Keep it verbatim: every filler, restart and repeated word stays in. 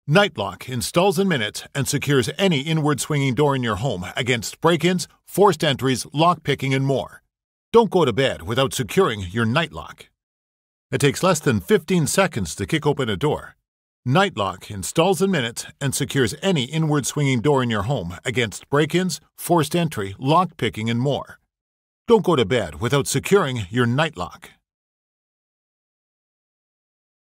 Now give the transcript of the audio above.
Nightlock installs in minutes and secures any inward swinging door in your home against break-ins, forced entries, lock-picking, and more. Don't go to bed without securing your Nightlock. It takes less than fifteen seconds to kick open a door. Nightlock installs in minutes and secures any inward swinging door in your home against break-ins, forced entry, lock-picking, and more. Don't go to bed without securing your Nightlock.